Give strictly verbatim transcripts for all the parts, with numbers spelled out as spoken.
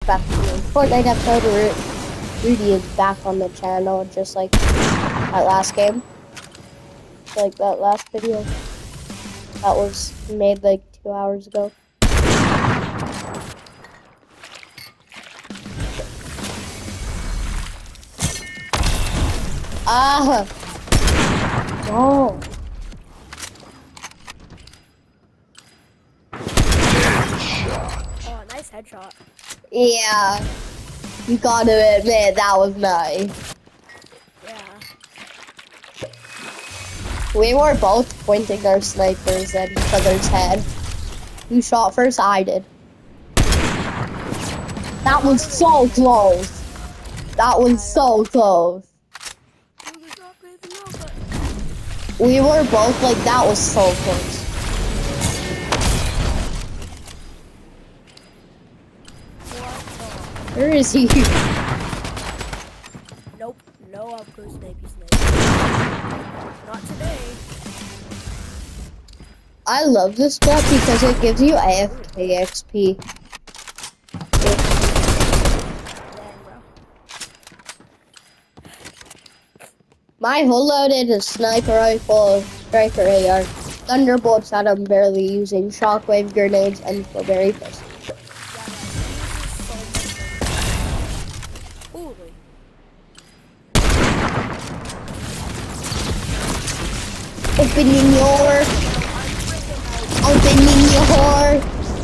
back to me. Fortnite episode where Rudy is back on the channel, just like that last game. Like that last video. That was made like two hours ago. Ah! No. Oh, nice headshot. Yeah. You gotta admit, that was nice. Yeah. We were both pointing our snipers at each other's head. You shot first, I did. That was so close. That was so close. We were both like, that was so close. Where is he? Nope, no up close snipey snipe. Not today. I love this map because it gives you A F K X P. My whole loaded is sniper rifle, striker A R, thunderbolts that I'm barely using, shockwave grenades, and strawberry pistol. Opening your, opening your.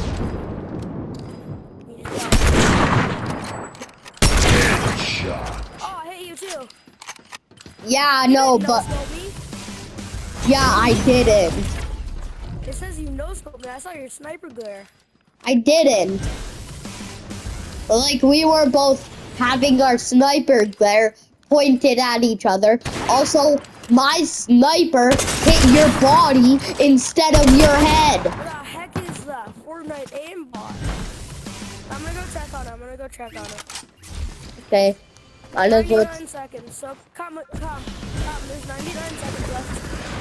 Oh, I hate you too. Yeah, you no, but yeah, I didn't. It says you no scope me. I saw your sniper glare. I didn't. Like we were both having our sniper glare pointed at each other. Also, my sniper hit your body instead of your head. What the heck is that Fortnite aimbot? I'm gonna go check on it. I'm gonna go check on it. Okay. I know what. ninety-nine seconds. So come, come, come. There's ninety-nine seconds left.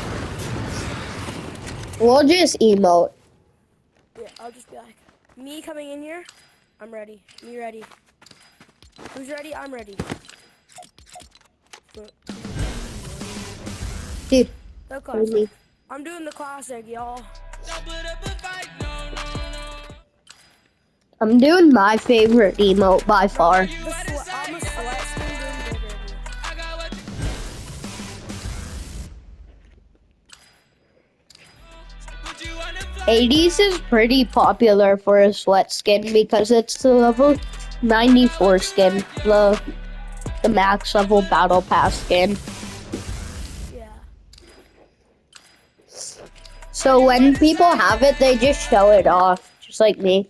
We'll just emote. Yeah, I'll just be like, me coming in here. I'm ready. Me ready. Who's ready? I'm ready. Dude, The classic. I'm doing the classic, y'all. I'm doing my favorite emote by far. I'm a sweat skin doing Hades is pretty popular for a sweat skin because it's the level ninety-four skin, the, the max level battle pass skin. Yeah. So when people have it, they just show it off, just like me.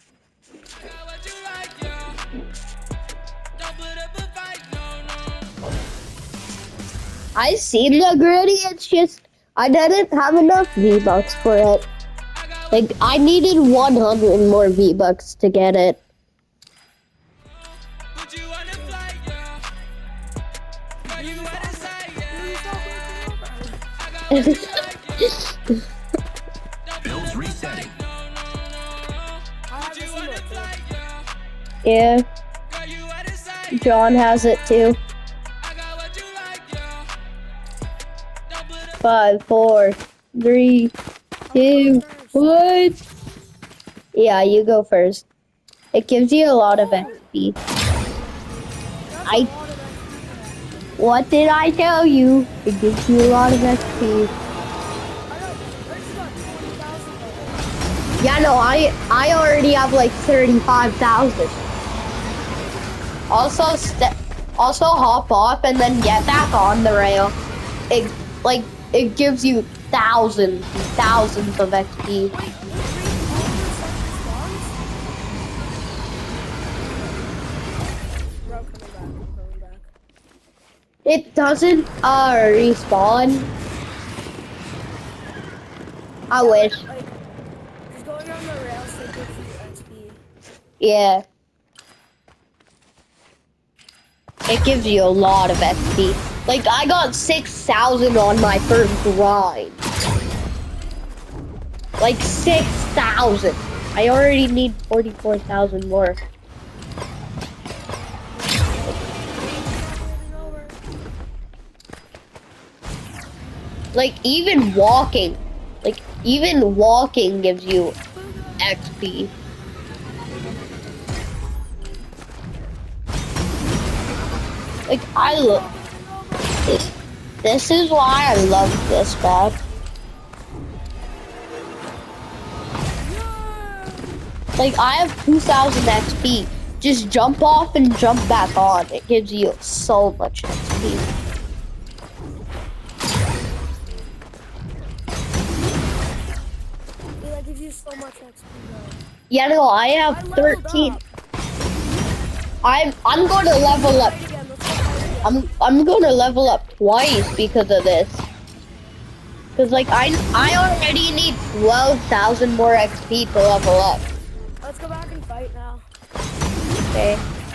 I seen the gritty, it's just, I didn't have enough V-Bucks for it. Like, I needed one hundred more V-Bucks to get it. Bill's resetting. Yeah. John has it too. Five, four, three, two, one. Yeah, you go first. It gives you a lot of X P. I. What did I tell you? It gives you a lot of X P. Yeah, no, I I already have like thirty-five thousand. Also, st also hop off and then get back on the rail. It like it gives you thousands, thousands of X P. It doesn't uh respawn. I wish. Like, just going on the rails that gives you X P. Yeah. It gives you a lot of X P. Like, I got six thousand on my first grind. Like, six thousand. I already need forty-four thousand more. Like even walking, like even walking gives you X P. Like I look. This, this is why I love this map. Like I have two thousand X P. Just jump off and jump back on. It gives you so much X P. Yeah, that gives you so much X P though. Yeah, no, I have I leveled thirteen. up. I'm I'm going to level up. Fight again, let's go fight again. I'm I'm going to level up twice because of this. Cause like I I already need twelve thousand more X P to level up. Let's go back and fight now. Okay.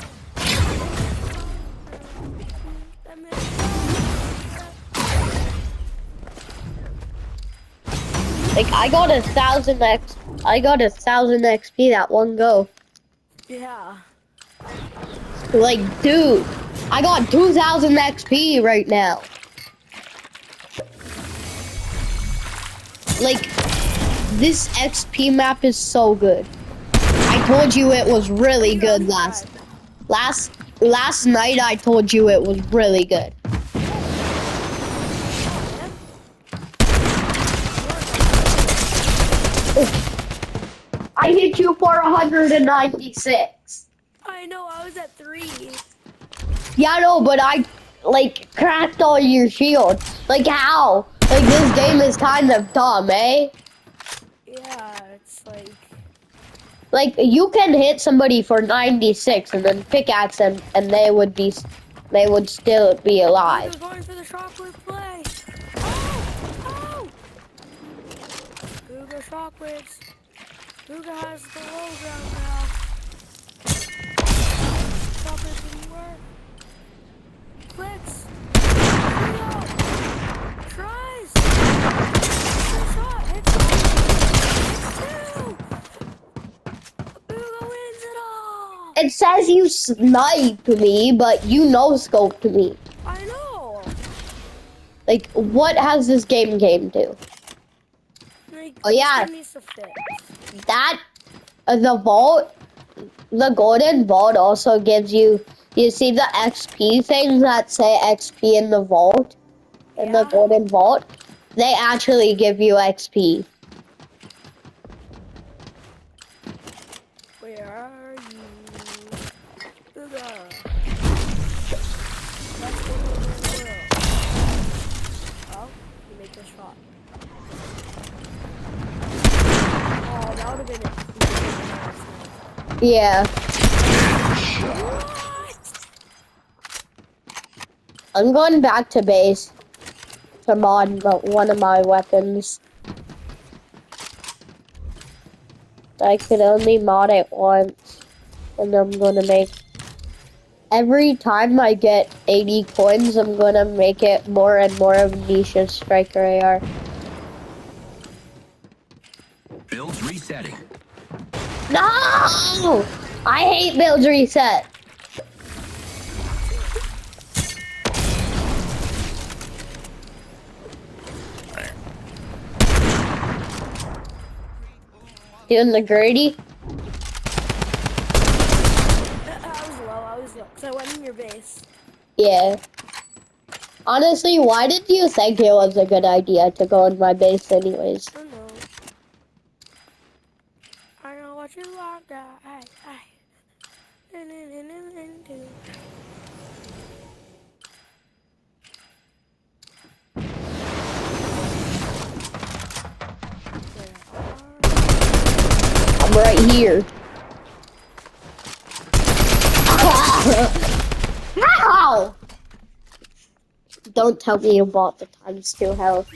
Like I got a thousand X I got a thousand X P that one go. Yeah. Like dude, I got two thousand X P right now. Like this X P map is so good. I told you it was really good last last last night I told you it was really good. I hit you for one hundred ninety-six. I know, I was at three. Yeah, no, but I like cracked all your shields. Like how? Like this game is kind of dumb, eh? Yeah, it's like... Like you can hit somebody for ninety-six and then pickaxe them and they would be, they would still be alive. They're going for the shockwave play. Oh! Oh! Booga shockwaves. Booga has the low ground now. Shockwaves didn't work. Clicks. Reload. Tries. Good shot. It's one. It's two. Booga wins it all. It says you sniped me, but you no scoped me. I know. Like what has this game came to? Like, Oh, yeah. this needs to fix. That uh, the vault, the golden vault also gives you. You see the X P things that say X P in the vault, in the Yeah. golden vault. They actually give you X P. Where are you? Booga. Let's go to the world. Oh, you make this shot. Oh, that would have been it. Yeah, What? I'm going back to base to mod mo- one of my weapons. I could only mod it once, and I'm gonna make. Every time I get eighty coins, I'm gonna make it more and more of Nisha's Striker A R. Builds resetting. No! I hate build reset. Doing the Grady? I was low, I was low. Because I went in your base. Yeah. Honestly, why did you think it was a good idea to go in my base anyways? I know. I know what you want, I, I. I'm right here. How? Don't tell me you bought the times two health.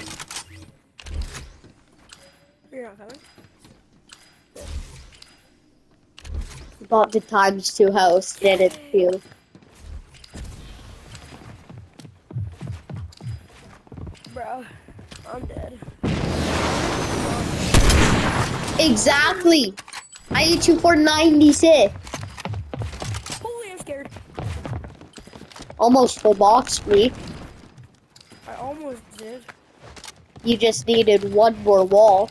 You're not coming? Bought the times two health, did it too. Bro, I'm dead. Exactly. I hit you for ninety-six. Holy, I'm scared. Almost full box me. I almost did. You just needed one more wall.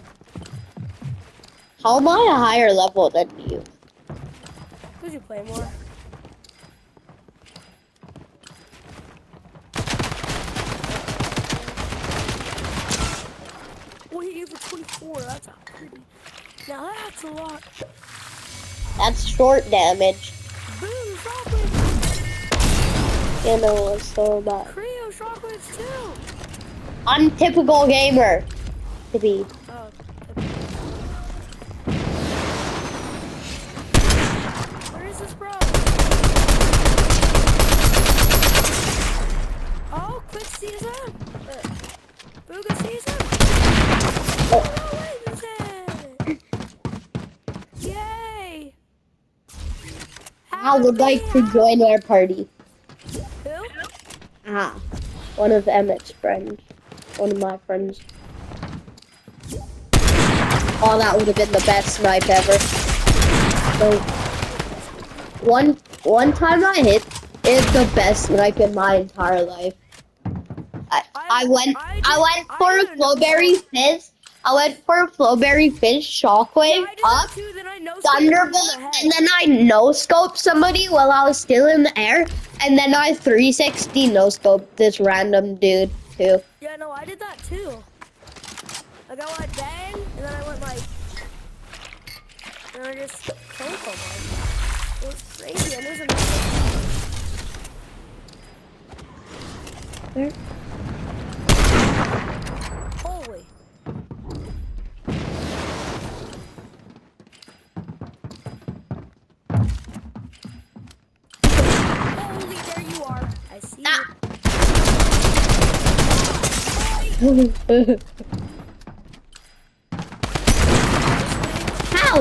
How am I a higher level than you? Who'd you play more? Oh, he gave for twenty-four. That's a pretty. Now that's a lot. That's short damage. Boom, shockwaves. You know what's so bad. Creo shockwaves too. Untypical gamer to be. Oh. Where is this bro? Oh, quick sees him. Booga sees him. Oh, no, wait, it's it. Yay. I would like to join our party. Who? Ah, one of Emmett's friends. One of my friends. Oh, that would have been the best snipe ever. So, one one time I hit is the best snipe in my entire life. I I went I I went did- for I a didn't know flowberry fizz. I went for a flowberry fizz shockwave Yeah, I did that up. too, then I know Thunderbolt, and then I no-scoped somebody while I was still in the air, and then I three sixty no-scoped this random dude, too. Yeah, no, I did that too. Like, I went bang, and then I went like, and I just killed someone. It was crazy, and there's another. Where? Holy. Holy, there you are. I see Ah. you. How?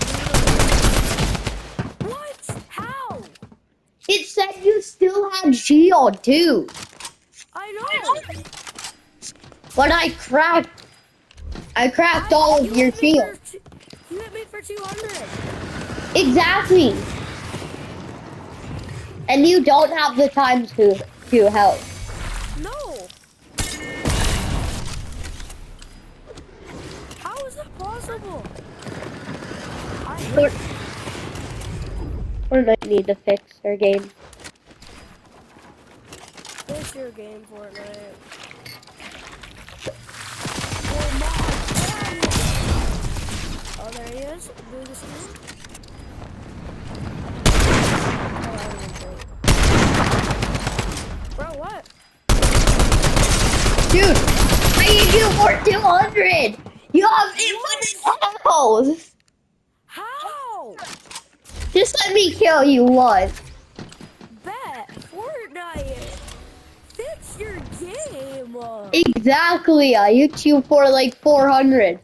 What? How? It said you still had shield, too. I know. But I cracked. I cracked all of You your hit me shield. for two- You hit me for two hundred. Exactly. And you don't have the time to to help. No. How is that possible? I hate Fort- Fortnite need to fix their game. It's your game, Fortnite. Oh my god! Oh, there he is. Booga Scoop. Oh, I didn't think. Bro, what? Dude, I need you for two hundred. You have infinite health. How? Just let me kill you once. Bet. Fortnite. Fix your game. Exactly. I hit you for like four hundred.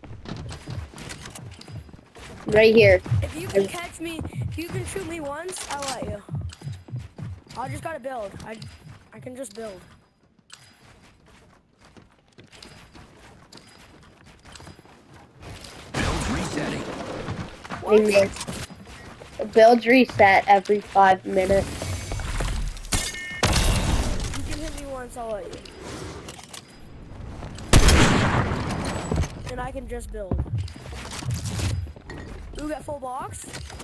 Right here. If you can catch me, if you can shoot me once, I'll let you. I just gotta build. I, I can just build. Builds resetting. Right here. The builds reset every five minutes. You can hit me once, I'll let you. And I can just build. Ooh, got full box.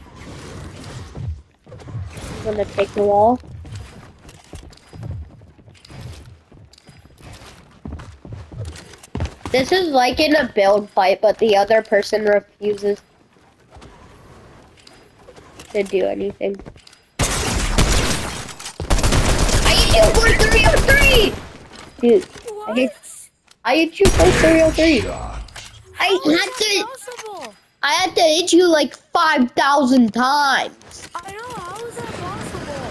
I'm gonna take the wall. This is like in a build fight, but the other person refuses to do anything. I hit you for three oh three! Dude, I What? hit, I hit you for three oh three. Shot. I How is had that to, possible? I had to hit you like five thousand times. I know, how is that possible?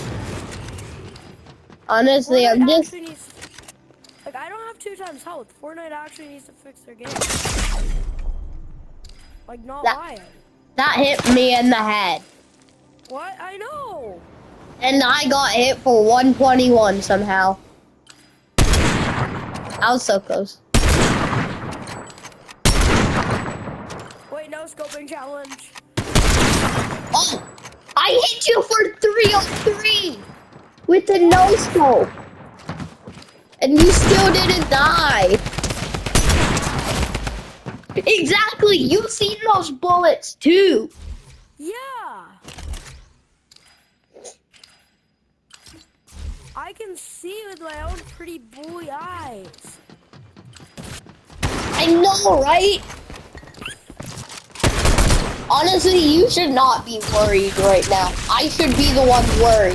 Honestly, I'm Fortnite just, actually needs, like, I don't have two times health. Fortnite actually needs to fix their game. Like, not That- lying. that hit me in the head. What? I know. And I got hit for one twenty-one somehow. I was so close. Wait, no scoping challenge. Oh, I hit you for three oh three with the no scope. And you still didn't die. Exactly, you've seen those bullets too. Yeah. I can see with my own pretty boy eyes. I know, right? Honestly, you should not be worried right now. I should be the one worried.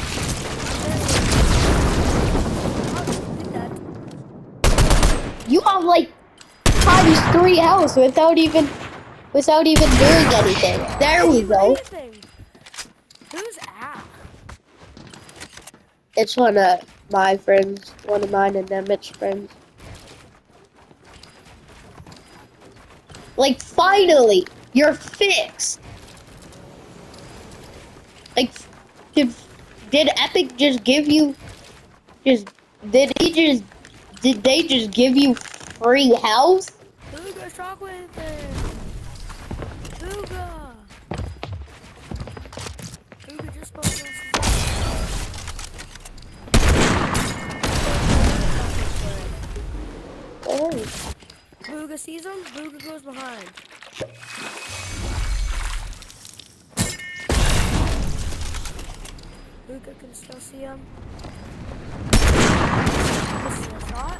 You have like times three health without even without even doing anything. There we go. Who's at? It's one of my friends, one of mine and Emmett's friends. Like finally, you're fixed. Like, did, did Epic just give you? Just did he just? Did they just give you free health? Booga, shockwave thing. Booga. Booga just spoke this. Oh. Booga sees him, Booga goes behind. Booga can still see him. This is a shot.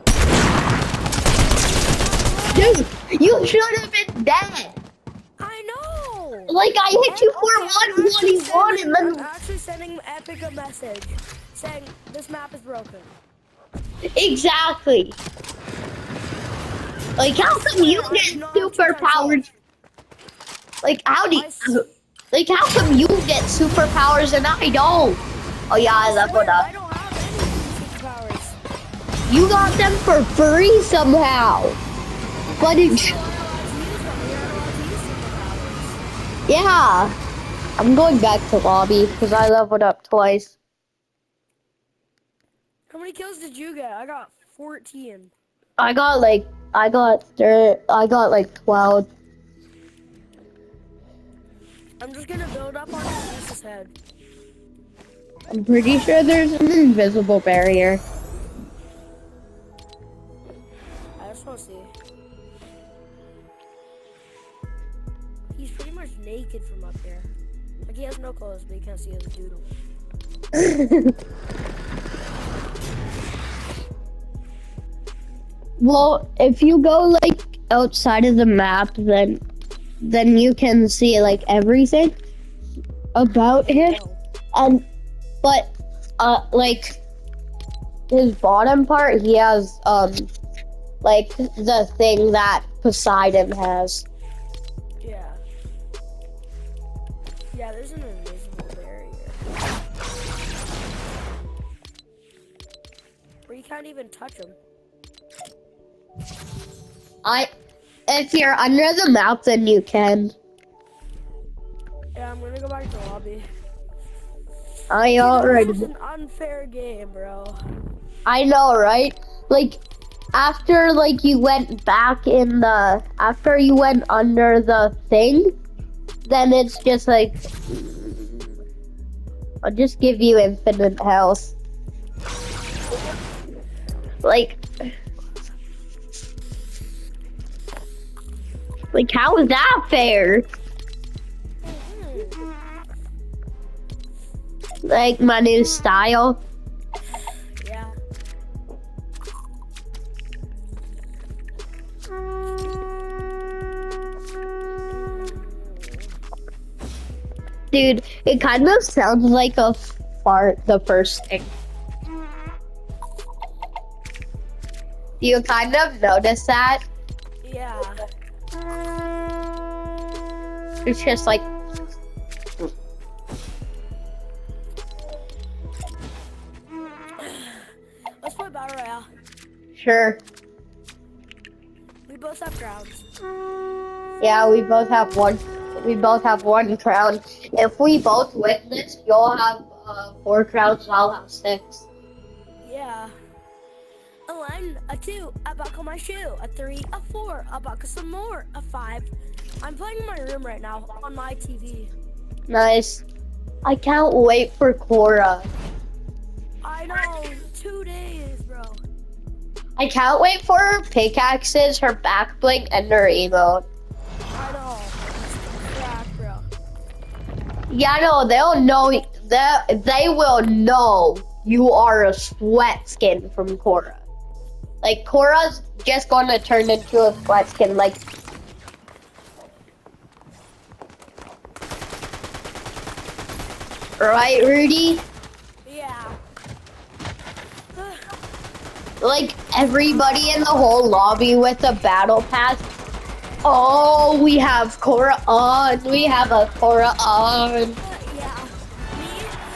Dude, you should have been dead. I know! Like, I hit you for one twenty-one and I'm then... actually sending Epic a message saying this map is broken. Exactly. Like, how come you get superpowers? Like, how do you... Like, how come you get superpowers and I don't? Oh, yeah, I leveled I up. don't have any superpowers. You got them for free somehow. But it's... You're not allowed to use them. You're not allowed to use superpowers. Yeah. I'm going back to lobby because I leveled up twice. How many kills did you get? I got fourteen. I got like... I got... Thir I got like twelve. I'm just gonna build up on his head. I'm pretty sure there's an invisible barrier. I just wanna see. He's pretty much naked from up here. Like he has no clothes, but you can't see his doodle. Well, if you go like outside of the map, then then you can see like everything about him. And but uh like his bottom part, he has um like the thing that Poseidon has. Yeah. Yeah, there's an invisible barrier. Where you can't even touch him. I if you're under the map, then you can. Yeah, I'm gonna go back to lobby. I already. It's an unfair game, bro. I know, right? Like after like you went back in the after you went under the thing, then it's just like I'll just give you infinite health. Like Like how is that fair? Like my new style. Yeah. Dude, it kind of sounds like a fart, the first thing. Do you kind of notice that? Yeah. It's just like... Let's play Battle Royale. Sure. We both have crowns. Yeah, we both have one. We both have one crown. If we both win this, you'll have uh, four crowns. I'll have six. Yeah. A one, a two, I buckle my shoe. A three, a four, I buckle some more. A five. I'm playing in my room right now on my T V. Nice. I can't wait for Cora. I know, two days, bro. I can't wait for her pickaxes, her back bling, and her emote. I know. Crack, bro. Yeah, no, they'll know. They they will know you are a sweat skin from Korra. Like Korra's just gonna turn into a sweat skin. Like, right, Rudy? Yeah. Like everybody in the whole lobby with a battle pass. Oh, we have Korra on. We have a Korra on. Yeah. Me?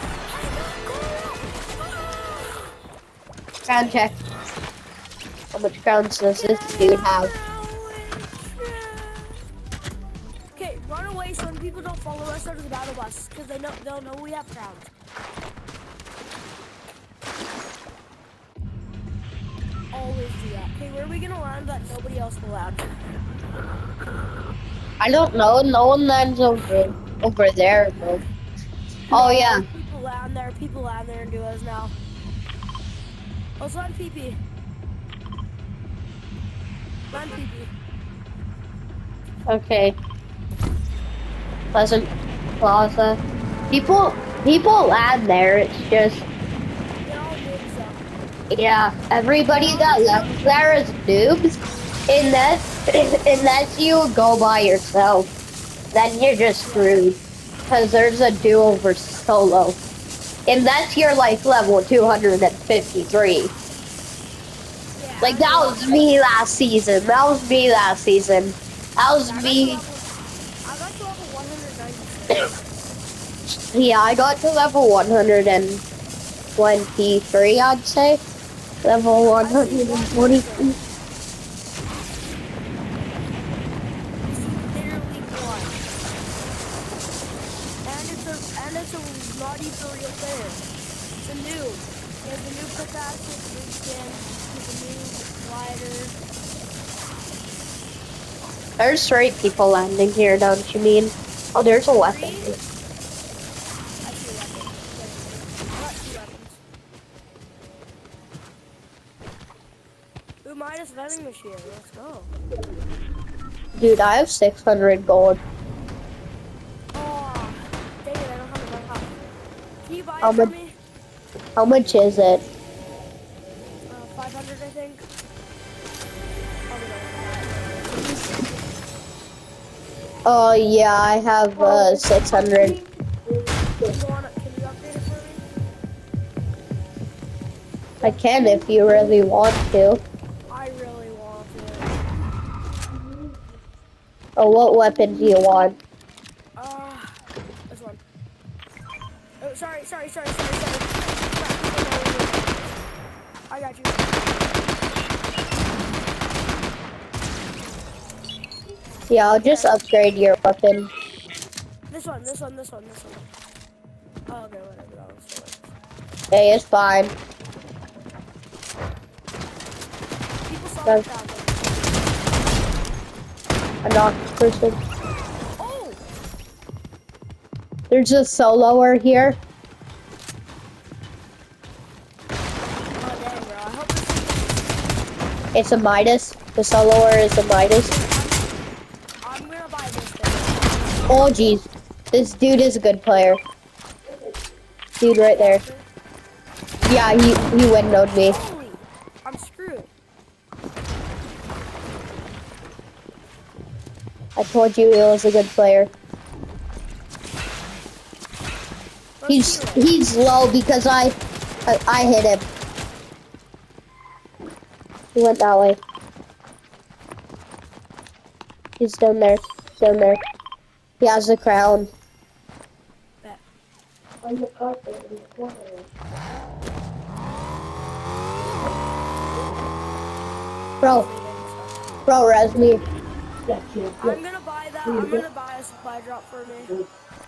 Crown check. How much crowns does this dude have? Okay, run away so when people don't follow us under the battle bus, because they know they'll know we have crowns. Always do that. Okay, where are we gonna land that nobody else will land? I don't know. No one lands over over there, though. Oh yeah. People land there. People land there and do us now. Let's land P P. Land P P. Okay. Pleasant Plaza. People people land there. It's just They all moves up. yeah. Everybody that left there is noobs. Unless unless you go by yourself, then you're just screwed. Cause there's a do-over solo. Unless you're like level two hundred fifty-three. Yeah, Like that was me last season. That was me last season. That was me. I got to level one hundred ninety-six. Yeah, I got to level one hundred twenty-three, I'd say. Level one hundred forty-three. Literally one. And it's a and it's a not even a real player. It's a noob. He has a new pickaxe, it's a new skin, he's a new glider. There's three people landing here, don't you mean? Oh, there's a weapon. I see weapons. I got two weapons. Ooh, minus vending machine. Let's go. Dude, I have six hundred gold. Oh, dang it, I don't have enough help. Can you buy How it for much- me? How much is it? Uh, five hundred, I think. Probably not. Oh, yeah, I have uh, six hundred. Can you, wanna, can you upgrade it for me? I can if you really want to. I really want it. Oh, what weapon do you want? Uh, this one. Oh, sorry, sorry, sorry, sorry, sorry. I got you. Yeah, I'll just upgrade your weapon. This one, this one, this one, this one. Oh, okay, whatever. That was fine. Hey, it's fine. People saw Okay. it down there. A knocked person. Oh! There's a soloer here. Oh, dang, bro. I hope this It's a Midas. The soloer is a Midas. I'm gonna buy this thing. Oh, jeez. This dude is a good player. Dude right there. Yeah, he, he windowed me. Holy! I'm screwed. I told you he was a good player. Let's He's do it. he's low because I, I I hit him. He went that way. He's down there. Down there. He has the crown. Bet. Bro, bro, res me. I'm gonna buy that. I'm gonna buy a supply drop for me.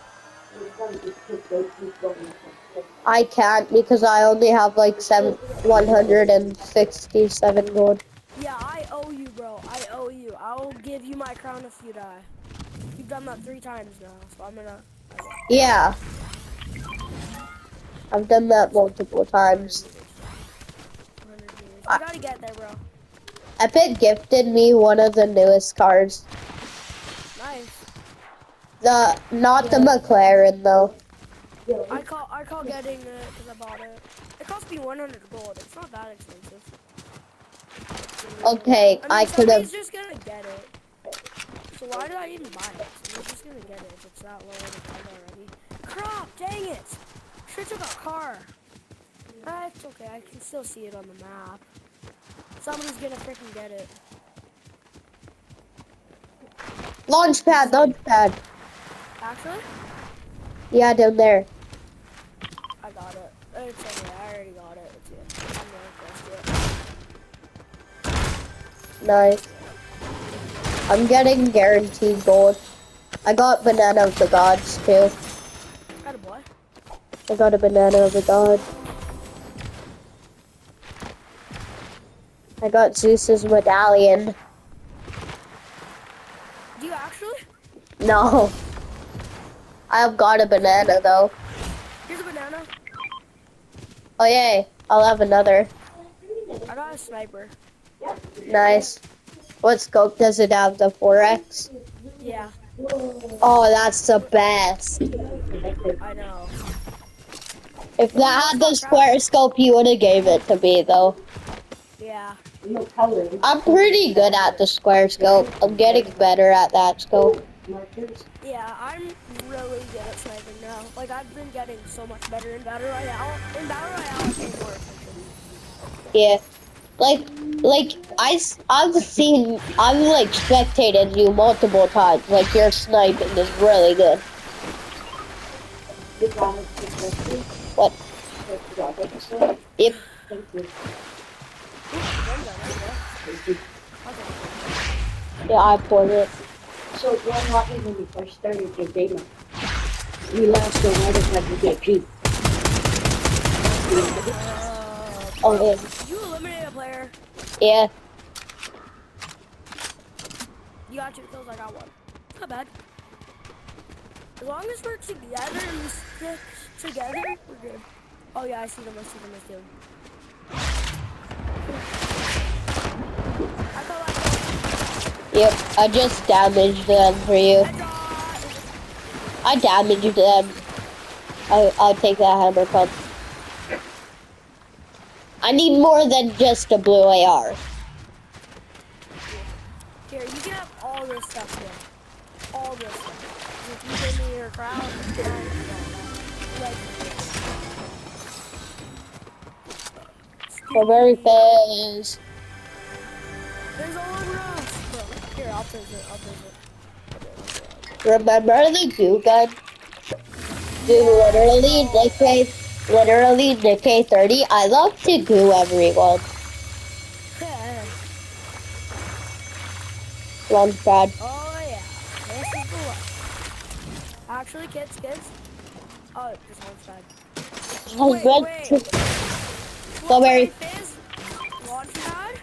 I can't because I only have like seven, one hundred sixty-seven gold. Yeah, I owe you, bro. I owe you. I'll give you my crown if you die. You've done that three times now, so I'm gonna. Yeah. I've done that multiple times. I gotta get there, bro. Epic gifted me one of the newest cars. Nice. The not the McLaren though. I call I call getting it because I bought it. It cost me one hundred gold. It's not that expensive. Okay, I, mean, I could have. somebody's just gonna get it. So why did I even buy it? Somebody's just gonna get it if it's that low in the price already. Crap! Dang it! Should took a car. Ah, it's okay. I can still see it on the map. Somebody's gonna freaking get it. Launch pad, launch pad. Actually, Yeah, down there. I got it. It's okay. I already got it. It's here. I'm gonna press it. Nice. I'm getting guaranteed gold. I got banana of the gods too. Got a boy. I got a banana of the god. I got Zeus's medallion. Do you actually? No. I've got a banana though. Here's a banana. Oh yay, I'll have another. I got a sniper. Nice. What scope does it have? The four X? Yeah, Oh, that's the best. I know. If that had the square scope, you would have gave it to me though. Yeah. I'm pretty good at the square scope. I'm getting better at that scope. Yeah, I'm really good at sniping now. Like, I've been getting so much better in Battle Royale. In Battle Royale, I pay more attention. Yeah. Like, like, I, s- I've seen, I've like spectated you multiple times. Like, your sniping is really good. What? Yep. Yeah, I poured it. So what happened when we first started the demo? We lost the water had to get cheap. Oh, yeah. You eliminate a player. Yeah. You got two kills, I got one. Not bad. As long as we're together and we stick together, we're good. Oh yeah, I see them, I see them, I see them. I got like Yep. I just damaged them for you. headshot. I damaged them. I, I'll take that hammer pump. I need more than just a blue A R. Here, you can have all this stuff here. All this stuff. If you give me your crown, you can have like, Strawberry fizz. there's all over us. Bro, here, I'll place it, I'll place it. Remember the goo gun? Dude, literally, the K, literally the K thirty. I love to goo everyone. Launch pad. Oh yeah, this is the one. Actually, kids, kids. Oh, this one's bad. Wait, Husband. wait. Strawberry. Fizz, launch pad.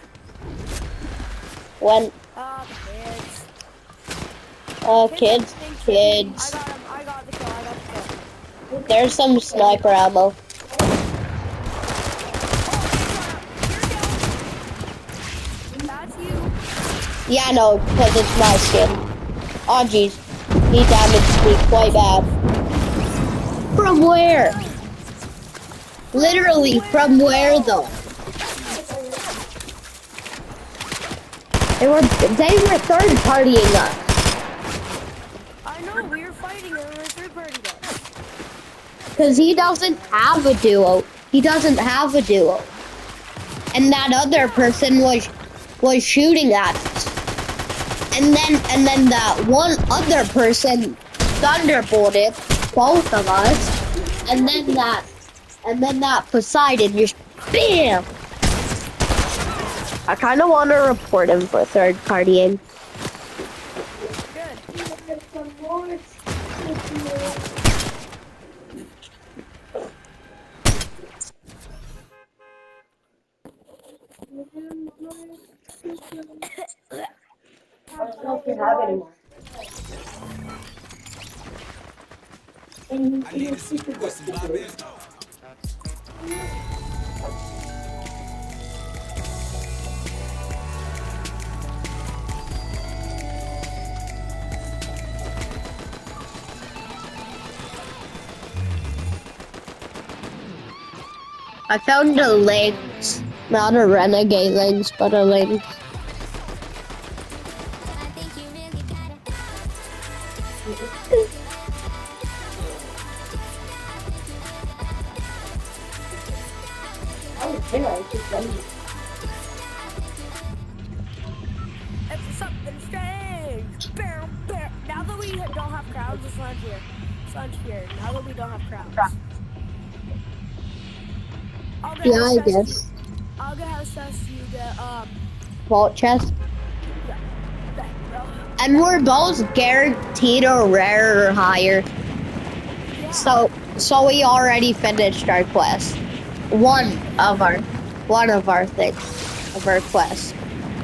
When, Uh, kids. uh, kids, think- I kids. got him. I got the kill. I got the kill. There's some sniper ammo. Oh, he's got him. Here, that's you. Yeah, no, because it's my skin. Oh, jeez. He damaged me quite bad. From where? Literally, from where, though? They were, they were third-partying us. I know, we were fighting and we were third party guys. Because he doesn't have a duo. He doesn't have a duo. And that other person was was shooting at us. And then and then that one other person thunderbolted both of us. And then that and then that Poseidon just BAM! I kinda wanna report him for third partying. Good. I don't know if you have anymore. I need to see what's my best. I found a lynx. Not a renegade lynx, but a lynx. Oh, yeah, I just done it. It's something strange. Bear, bear. Now that we don't have crowds, it's not here. It's not here. Now that we don't have crowds. I'll get Yeah, house I test guess. You, I'll get house test you get um Vault chest. yeah. That, uh, And we're both guaranteed a rare or higher. yeah. So, so we already finished our quest. One of our, one of our things, of our quests.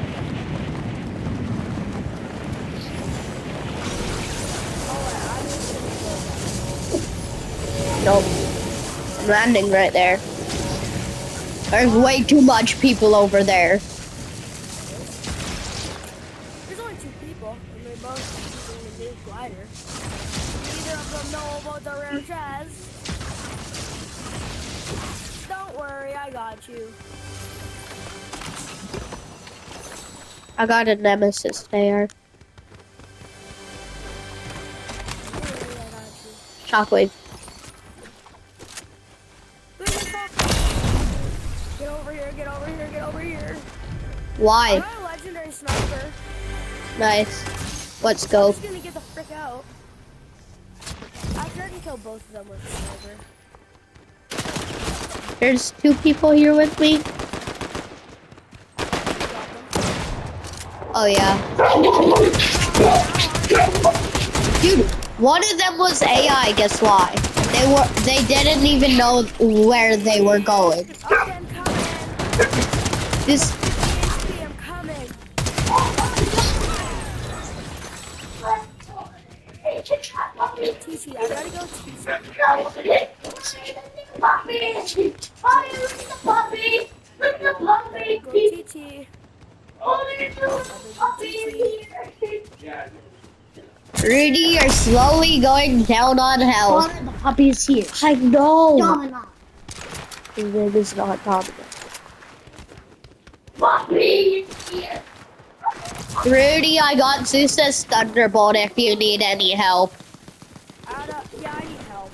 Nope. I'm landing right there. There's way too much people over there. There's only two people, and they both using the new glider. Neither of them know about the rare chest. Don't worry, I got you. I got a nemesis there. Don't worry, I got you. Shockwave. Get over here, get over here, get over here. I Why? got a legendary sniper. Nice. Let's I'm go. just gonna get the frick out. After I can kill both of them with the sniper. There's two people here with me. Got them. Oh yeah. Dude, one of them was A I, guess why? They were they didn't even know where they were going. Okay, I'm coming. This I'm coming. T C, I gotta go T C. Go T T. Rudy, you're slowly going down on health. The puppy is here. I know. Domino. His name is not Domino. Puppy is here. Rudy, I got Zeus's Thunderbolt if you need any help. I don't, yeah, I need help.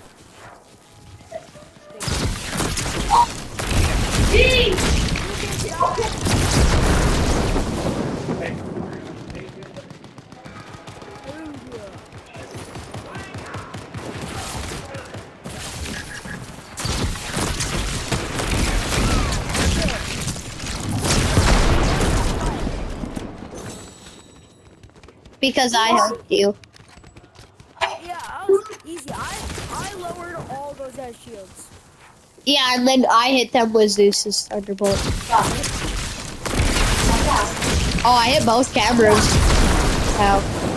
Because I helped you. Yeah, that was easy. I I lowered all those as shields. Yeah, and then I hit them with Zeus's Thunderbolt. Oh, I hit both cameras. Wow.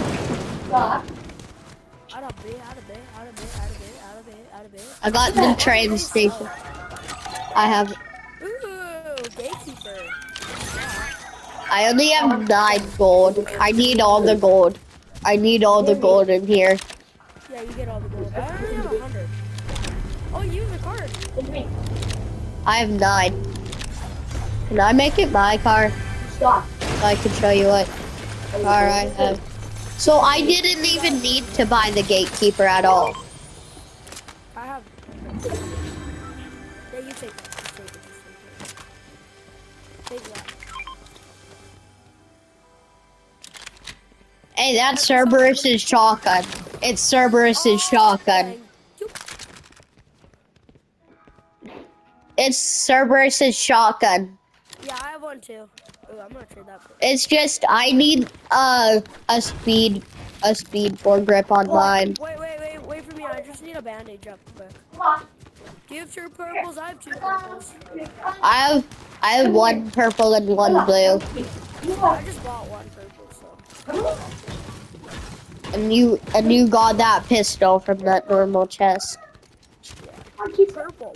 Out of B, out of B, out of B, out of B, out of B, out of B. I got the train station. I have. Ooh, gatekeeper. I only have nine gold. I need all the gold. I need all the gold in here. Yeah, you get all the gold. I only have a hundred. Oh, you use the card. I have nine. Can I make it my car? Stop. So I can show you what car I have. So I didn't even need to buy the gatekeeper at all. I have. Yeah, you take that. Just take it. Just take it. Take that. Hey, that's Cerberus's shotgun. It's Cerberus's Oh, shotgun. dang. You- It's Cerberus's shotgun. Yeah, I have one too. Ooh, I'm gonna trade that for. It's just I need uh, a speed a speed foregrip on mine. Wait, wait, wait, wait for me. I just need a bandage up quick. Do you have two purples? I have two purples. I have I have one purple and one blue. I just bought one purple, so. And you and you got that pistol from that normal chest. Purple.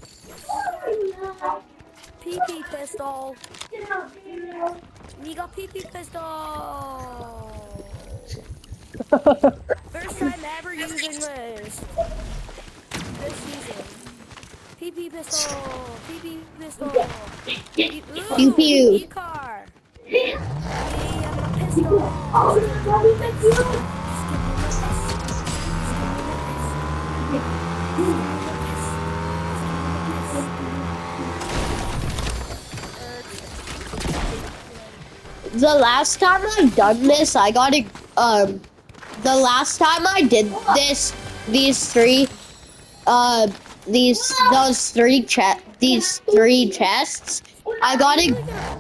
P P pistol. You got P P pistol. First time ever using this. This season. P P pistol. P P pistol. Pew Ooh, pew. E-car. Me and my pistol. Just give me my piss. Just give me my piss. Just give me my piss. Just give me my piss. Just give me my piss. The last time I done this, I got a um. The last time I did this, these three, uh, these those three chest, these three chests, I got a,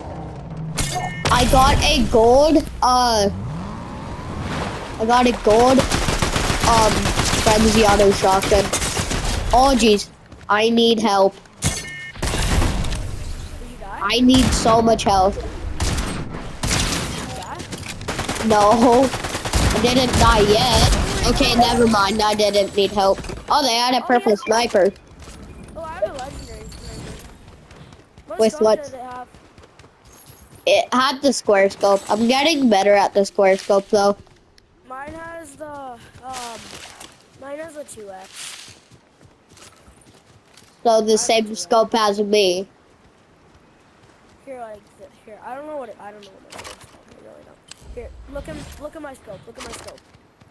I got a gold, uh, I got a gold, um, frenzy auto shotgun. Oh jeez, I need help. Did you die? I need so much help. Did you die? No. I didn't die yet. Okay, never mind. I didn't need help. Oh, they had a purple sniper. Oh, I have a legendary sniper. What With scope what? does it have? It had the square scope. I'm getting better at the square scope though. Mine has the, um, mine has a two X. So the same scope as me. Here, like, th- here, I don't know what it, I don't know what it is. I really don't. Here, look at, look at my scope, look at my scope.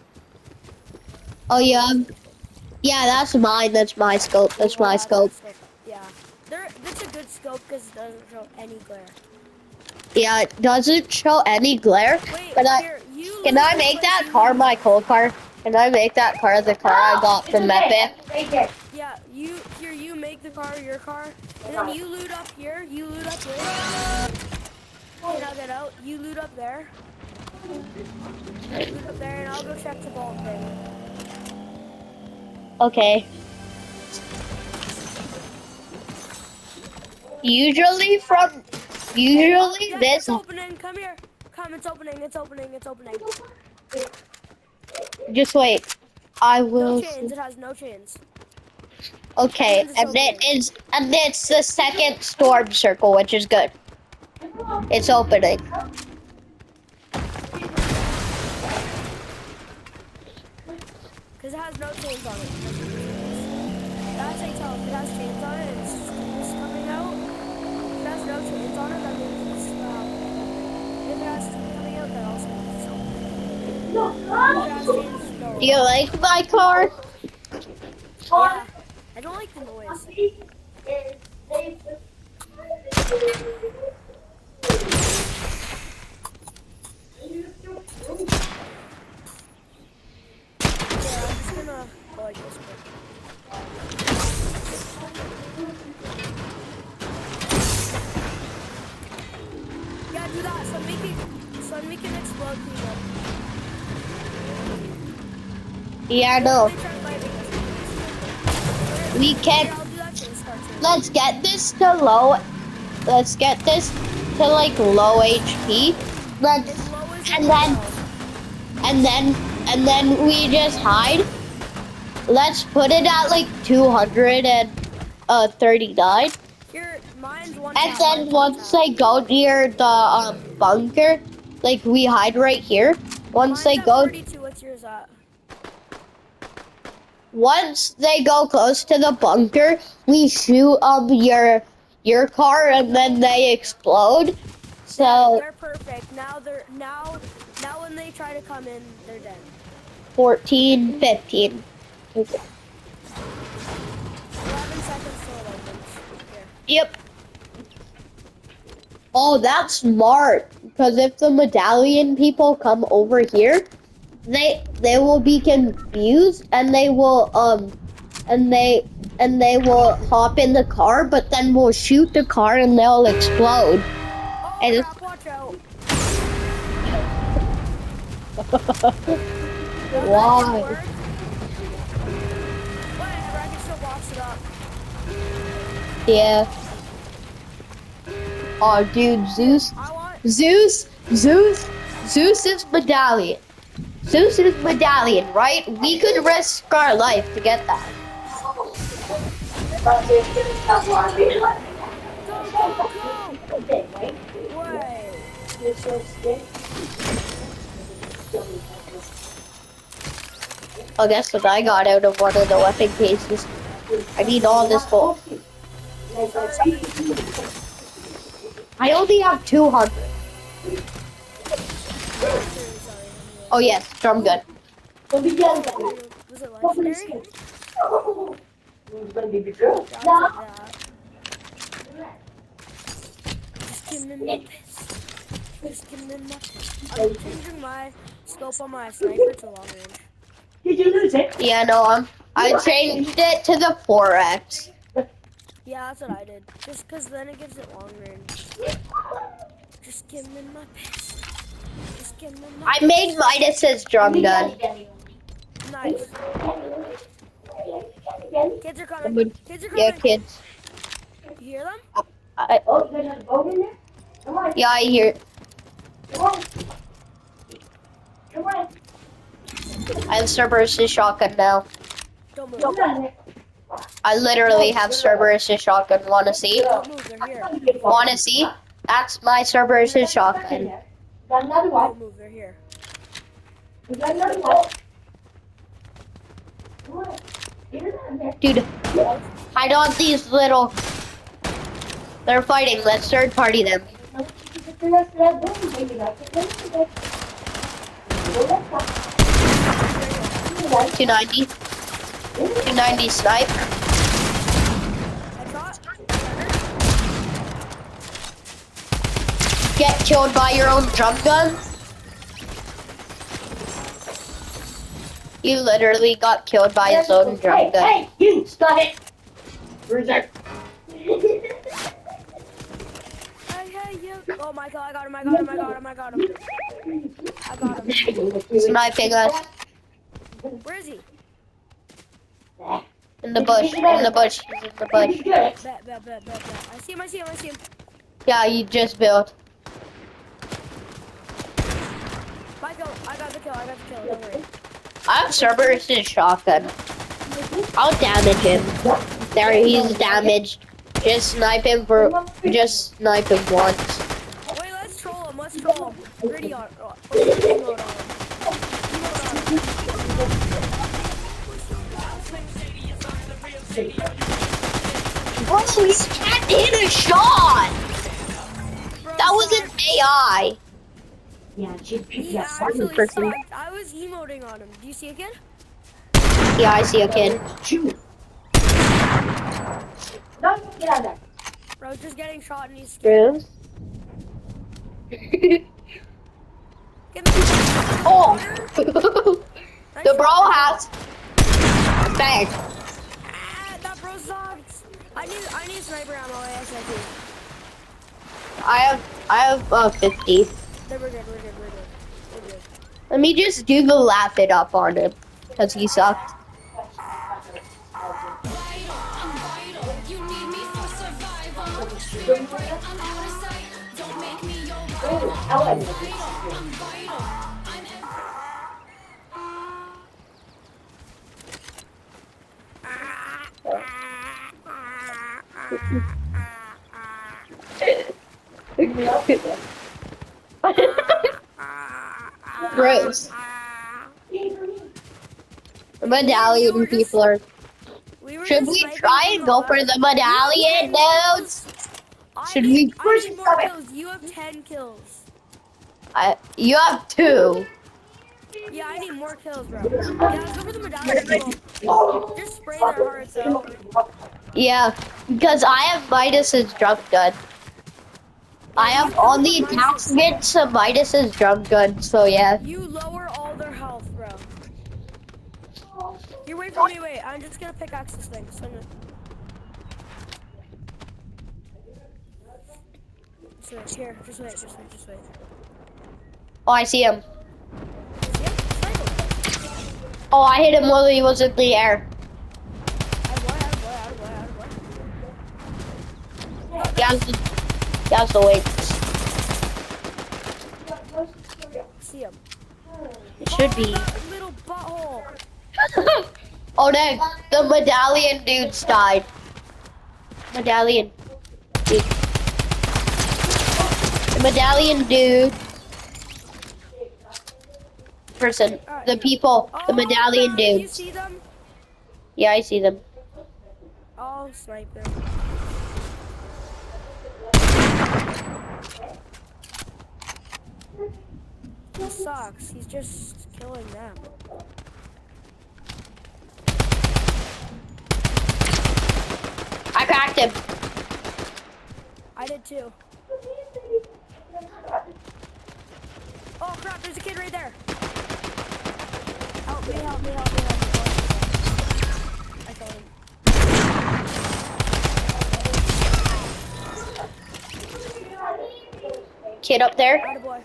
Oh yeah. Yeah, that's mine. That's my scope. That's Well, my that's scope. my Yeah. There, that's a good scope because it doesn't show any glare. Yeah, it doesn't show any glare. Wait, Can I here, you can look I at make what that you- car my cold car? Can I make that car the car I got from Epic? Right there. Yeah, you, here, you make the car your car, and then you loot up here, you loot up here. Okay, now get out, you loot up there. Loot up there, and I'll go check the vault thing. Okay. Usually from usually Yeah, this it's opening, come here. Come, it's opening, it's opening, it's opening. just wait. I No will chains, it has no chains. Okay, And it's and it opening. is and it's the second storm circle, which is good. It's opening. Because it has no chains on it. That's how you tell if it has chains on it, it's just coming out. If it has no chains on it, that means it's uh, if it has steam coming out, that also means it's open. If it has chains, no. Do you like my car? Yeah. I don't like the noise. Yeah, I'm just gonna go like this quick. Yeah, do that. So make it, so make it explode people. Yeah, I know. They try fighting us. We Here, can. I'll do that to start to. Let's get this to low. Let's get this to like low H P. Let's As low as and it then goes. and then and then we just hide. Let's put it at like two hundred thirty-nine. Here, mine's one And tap, then mine's one once tap. they go near the um, bunker, like we hide right here. Once Mine's they at go, forty-two, what's yours at? once they go close to the bunker, we shoot um your your car and then they explode. So They're perfect. Now they're now now when they try to come in, they're dead. fourteen, fifteen. Eleven seconds till it opens. Here. Yep. Oh, that's smart. Because if the medallion people come over here, they they will be confused and they will um and they and they will hop in the car, but then we'll shoot the car and they'll explode. Oh And it's- crap, watch out. Why? Whatever, I can still box it up. Yeah. Oh, dude, Zeus, I want Zeus, Zeus, Zeus's medallion. Zeus's medallion, right? We could risk our life to get that. But there's gonna stop walking. go, go, go! Okay, right? Way. You're so stick. Oh, guess what I got out of one of the weapon cases? I need all this gold. I only have two hundred. Oh yes, drum gun. Was it legendary? Yeah, I'll take that. Just give me my piss. Just give me my piss. I'm changing my scope on my sniper to long range. Did you lose it? Yeah, no, I'm. I changed it to the four X. Yeah, that's what I did. Just because then it gives it long range. Just give me my piss. Just give me my I made Midas's drum gun. Nice. Kids are coming. Kids are coming. Yeah, kids. You hear them? I, Oh, there's a boat in there? Come on, yeah, I hear. come on. Come on. I have Cerberus's shotgun now. Don't move. Come on. I literally have Cerberus's shotgun. Wanna see? Don't move. They're here. Wanna see? That's my Cerberus's shotgun. Got another one. Don't move. They're here. We got another one. Come on. Get it on there. Dude, hide on these little. They're fighting. Let's third party them. The rest of that building, baby, like it. Go that side. two ninety. two ninety snipe. Headshot. Get killed by your own drum gun. He literally got killed by his own drum Hey, gun. hey, you, stop it. Bruiser. Hey, hey, you. Oh my god, I got him, I got him, I got him, I got him. I got him. Sniping us Where is he? in the bush. In the bush. He's in the bush. Bet, bet, bet, bet, bet. I see him, I see him, I see him. Yeah, you just built. Michael, I got the kill, I got the kill, don't worry. I have Cerberus's shotgun. I'll damage him. There, he's damaged. Just snipe him for. Just snipe him once. Wait, let's troll him, let's troll him. Gritty on, oh, emote on him. Bro, he can't hit a shot. Bro, That was an A I. Yeah, she's He yeah, actually person. sucked. I was emoting on him. Do you see a kid? Yeah, I see a kid. shoot. No, get out of there. Bro, just getting shot and he's scared. Bruce. Get me. Oh. Nice The bro shot. has. Bang. Ah, that bro sucks. I need, I need sniper ammo ASAP. I have. I have uh, fifty. Then we're good, we're good, we're good. We're good. Let me just do the laugh it up on him, cause he sucked. Gross. The medallion people are. We were Should just we sniping try from and go for the medallion, dudes? I Should need, we- I need more kills. You have ten kills. I, you have two. Yeah, I need more kills, bro. Yeah, let's go for the medallion. People. Just spray their hearts out. Yeah, because I have Midas's drum gun. I have all the attachments of Midas's drum gun, so yeah. You lower all their health, bro. Here, wait for me, wait. I'm just gonna pickaxe this thing. So no- Just wait, here, just wait, just wait, just wait. Oh, I see him. See him? Snipe him. Oh, I hit him while he was in the air. Out of what, out of what, out of what, out of what? He has the, he has the weight. See him. It should Oh, be. that little butthole. Oh, dang. The medallion dudes died. Medallion. Dude. The medallion dude. Person. The people. The Oh, medallion bro, you dudes. see them? Yeah, I see them. I'll snipe him. He sucks. He's just killing them. I cracked him. I did too. Oh crap, there's a kid right there. Help me, help me, help me, help me. I killed him. Kid up there. Attaboy.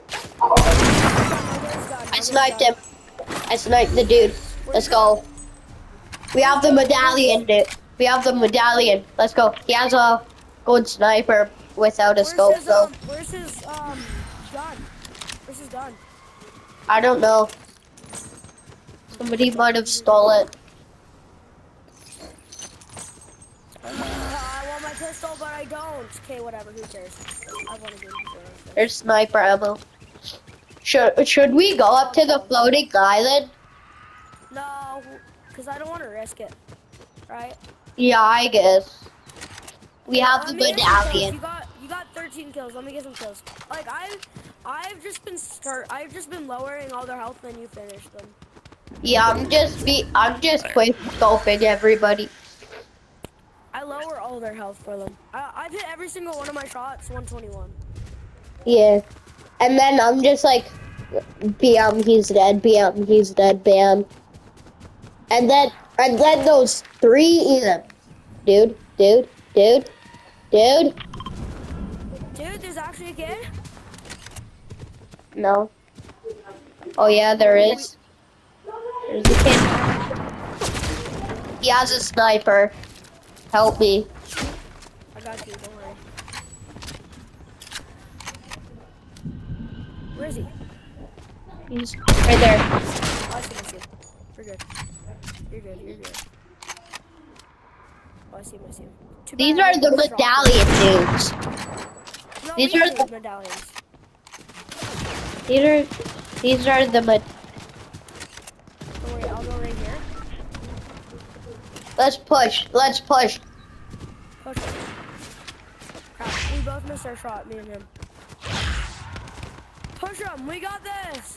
I sniped him. I sniped the dude. Let's go. We have the medallion, dude. We have the medallion. Let's go. He has a good sniper without a Where's scope, his, though. um, where's his, um, gun? Where's his gun? I don't know. Somebody might have stole it. Uh, I want my pistol, but I don't. Okay, whatever. Who cares? I want to get it. There's sniper ammo. Should should we go up to the floating island? No, because I don't want to risk it. Right? Yeah, I guess. We have Let the me get some kills. medallion. You got you got thirteen kills. Let me get some kills. Like I've I've just been start. I've just been lowering all their health when you finish them. Yeah, I'm just be I'm just quick scoping everybody. I lower all their health for them. I I've hit every single one of my shots. one twenty-one. Yeah. And then I'm just like, bam, he's dead, bam, he's dead, bam. And then, and then those three eat him. Dude, dude, dude, dude. Dude, there's actually a kid. No. Oh yeah, there is. There's a kid. He has a sniper. Help me. I got you, don't worry. Where is he? He's right there. Oh, I see him, I see him. We're good. You're good, you're good. Oh, I see him, I see him. Too These bad I are the didn't drop medallion dudes. him. No, these we are need the- medallions. These are, these are the med. Don't worry, I'll go right here. Let's push. Let's push. Push him. Crap, we both missed our shot, me and him. Push him, we got this!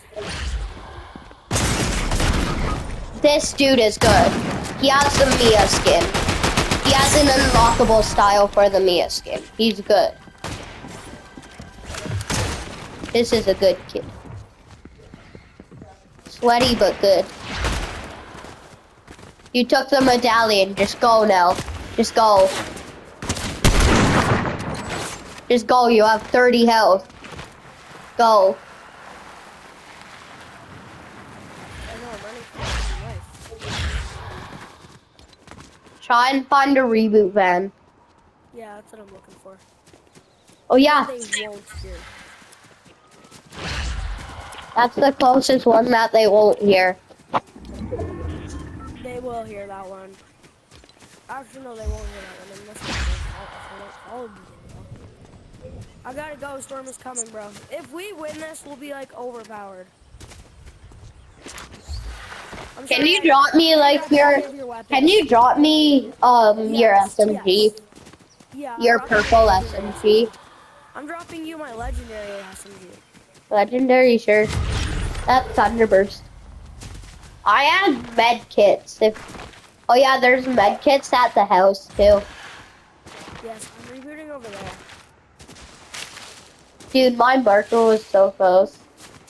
This dude is good. He has the Mia skin. He has an unlockable style for the Mia skin. He's good. This is a good kid. Sweaty but good. You took the medallion. Just go now. Just go. Just go. You have thirty health. Go. I know, I'm running for my life. Try and find a reboot van. Yeah, that's what I'm looking for. Oh yeah, They won't hear. that's the closest one that they won't hear. They will hear that one. Actually, no, they won't hear that one. Unless they don't follow me. I gotta go. Storm is coming, bro. If we win this, we'll be like overpowered. I'm Can sorry, you I- drop me like I your? have to give your weapons. Can you drop me um your Yes, S M G, yes. Yeah, I'm your dropping purple you S M G, I'm dropping you my legendary S M G. legendary? Sure. That Thunderburst. I had med kits. If oh yeah, there's med kits at the house too. Yes, I'm rebooting over there. Dude, my marker was so close.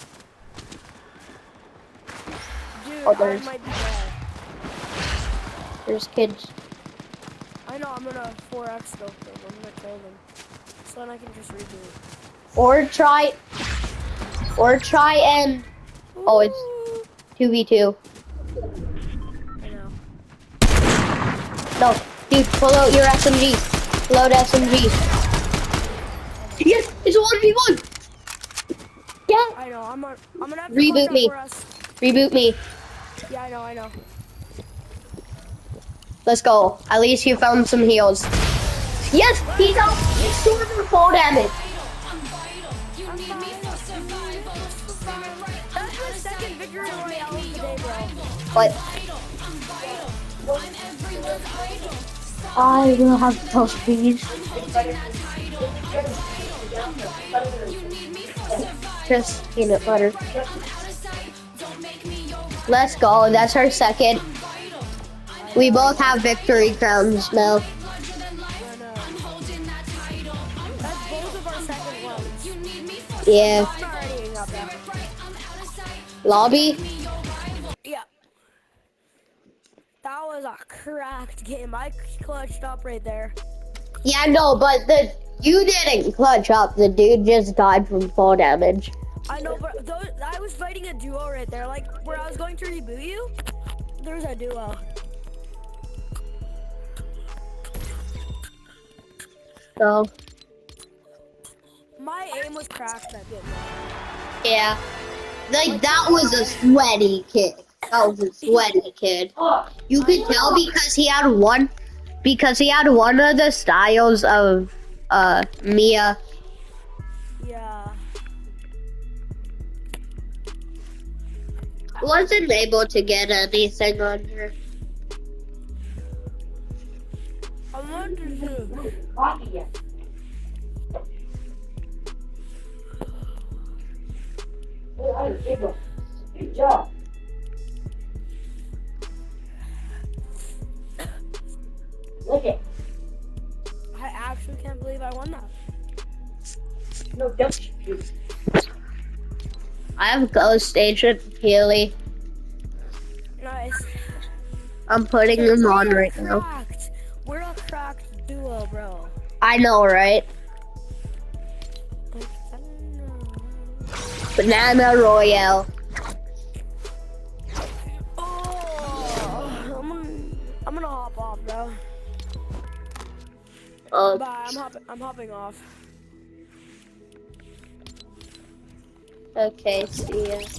Dude, Oh, I there's- might be dead. There's kids. I know, I'm gonna four X scope them. I'm gonna kill them. So then I can just reboot. Or try. Or try and. Oh, it's Ooh, two v two. I know. No, dude, pull out your S M G. Pull out S M G. Yes, it's a one v one. Yeah. I know, I'm, on, I'm gonna have to Reboot clutch up me. for us. Reboot me. Yeah, I know, I know. Let's go. At least you found some heals. Yes, he's out. He's doing full damage. That's my second victory royale of the day, bro. But I will have toast, please. Just peanut butter. Let's go. That's our second. We both have victory crowns now. And, uh, that's both of our second ones. Yeah. I'm already up there. Lobby? Yeah. That was a cracked game. I clutched up right there. Yeah, no, but the you didn't clutch up. The dude just died from fall damage. I know, but those, I was fighting a duo right there. Like, where I was going to reboot you, there's a duo. So, My aim was cracked that game. yeah. Like, that was a sweaty kid. That was a sweaty kid. You could tell because he had one, because he had one of the styles of, uh, Mia. Yeah. Wasn't able to get anything on her. I wanted to. Coffee yet. Good job. Look it. I actually can't believe I won that. No, don't you. I have Ghost Agent Healy. Nice. I'm putting him on We're right now. cracked. We're a cracked duo, bro. I know, right? Banana Royale. Oh, I'm gonna, I'm gonna hop off, bro. Oh, Bye. I'm hopping. I'm hopping off. okay, see ya.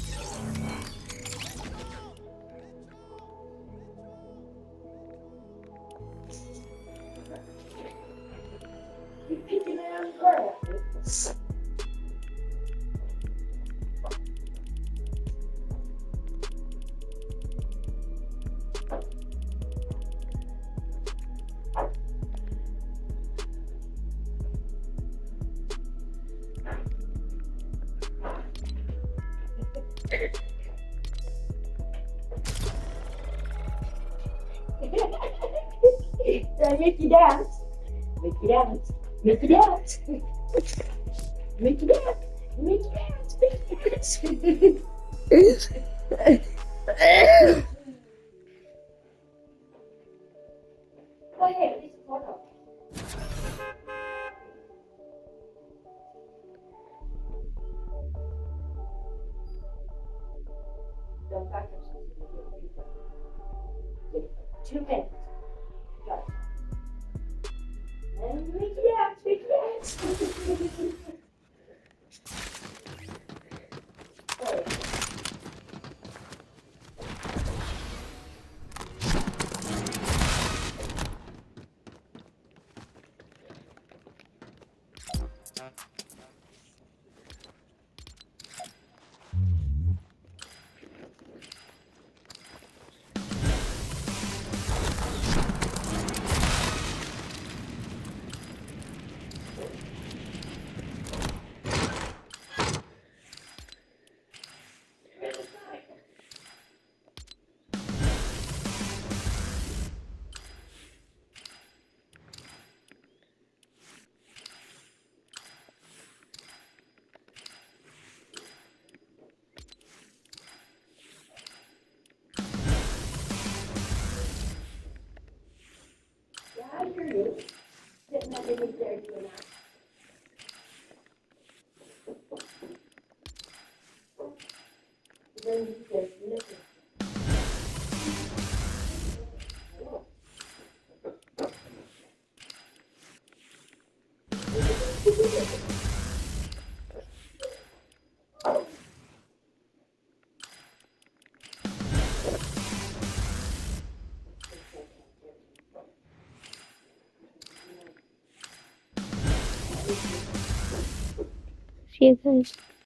I make you dance. Make you dance. Make you dance. Make you dance. Make you dance. Make you dance. Go ahead, this is photo. Don't back yourself. Two minutes. Go. And make it dance, make it dance. Oh. Yeah, I hear you. Sitting underneath there doing that. Then you said, listen. See you guys.